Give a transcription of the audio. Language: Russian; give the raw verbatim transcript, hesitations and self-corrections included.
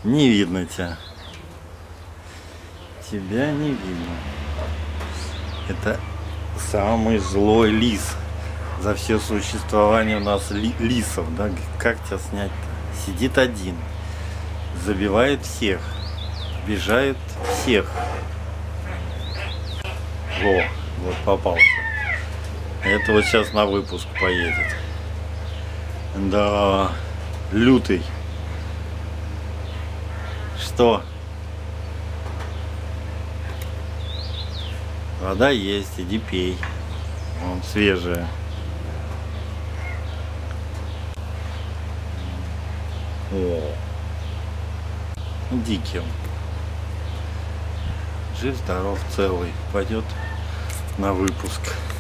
Не видно тебя. Тебя не видно. Это самый злой лис. За все существование у нас ли, лисов, да? Как тебя снять-то? Сидит один. Забивает всех. Обижает всех. Во, вот попался. Это вот сейчас на выпуск поедет. Да, лютый. Что? Вода есть, иди пей. Вон, свежая. О, дикий он. Жив, здоров, целый. Пойдет на выпуск.